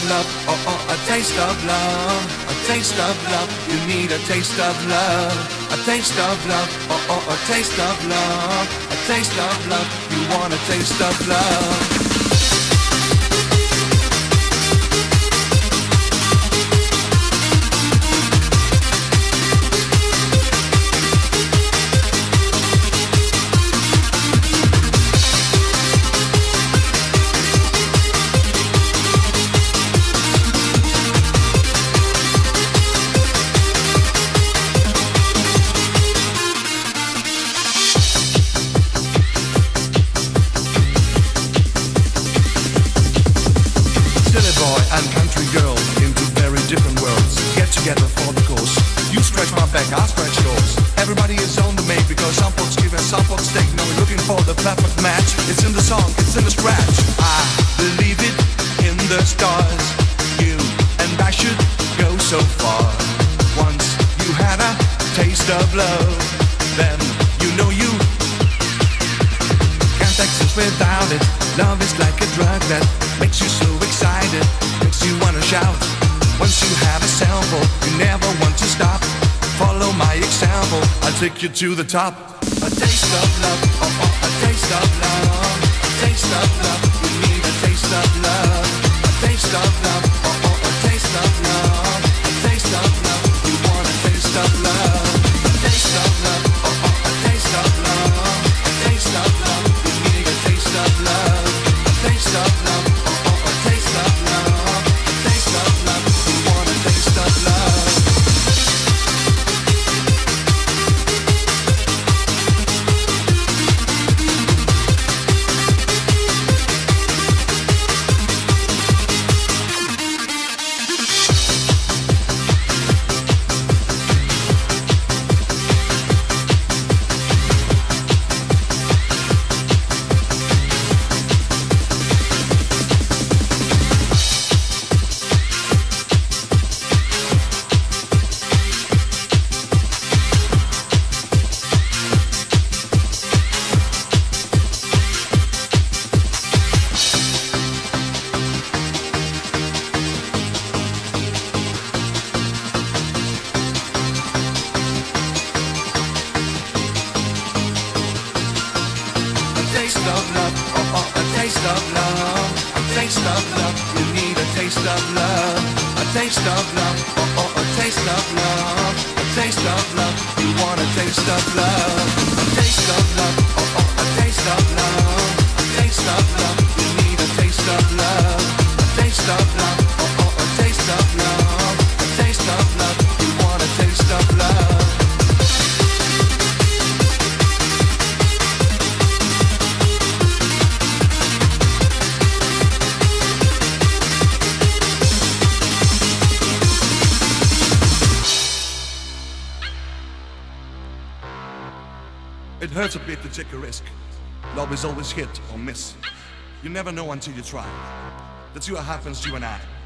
love, oh oh, a taste of love, a taste of love. You need a taste of love, a taste of love, oh oh, a taste of love, a taste of love. You want a taste of love. Together for the cause. You stretch my back, I stretch yours. Everybody is on the make because some folks give and some folks take. No, we're looking for the perfect match. It's in the song, it's in the scratch. I believe it in the stars. You and I should go so far. Once you had a taste of love, then you know you can't exist without it. Love is like a drug that makes you so excited, makes you wanna shout. Once you have a sample, you never want to stop. Follow my example, I'll take you to the top. A taste of love, oh oh, a taste of love, a taste of love. You need a taste of love, a taste of love, oh oh, a taste of love, a taste of love. You want a taste of love, a taste of love, oh oh, a taste of love, a taste of love. You need a taste of love, a taste of love, oh oh, a taste of love, a taste of love. Taste of love. It hurts a bit to take a risk. Love is always hit or miss. You never know until you try. That's what happens to you and I.